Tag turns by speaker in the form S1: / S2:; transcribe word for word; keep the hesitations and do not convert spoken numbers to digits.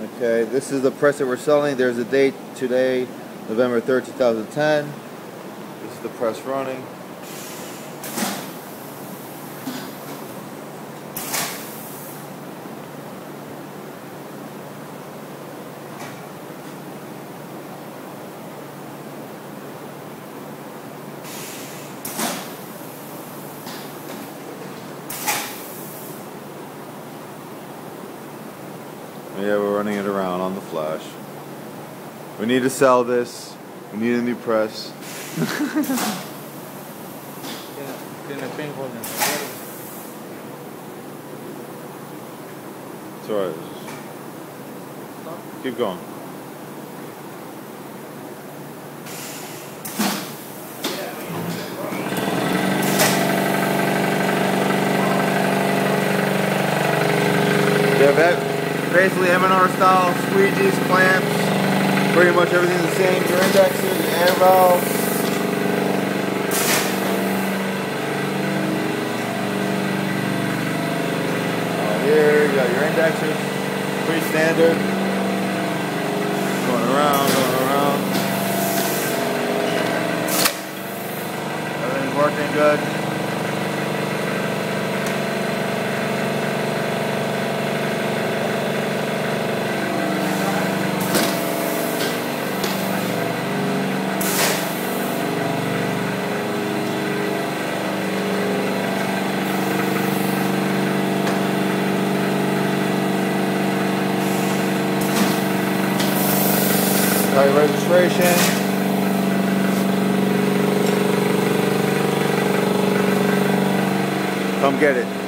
S1: Okay, this is the press that we're selling. There's a date today, November third, two thousand ten. This is the press running. Yeah, we're running it around on the flash. We need to sell this. We need a new press. It's alright. Keep going. Yeah, that. Basically M and R style squeegees, clamps, pretty much everything's the same. Your indexes, your air valves. Uh, here you got your indexes, pretty standard. Going around, going around. Everything's working good. Got your registration. Come get it.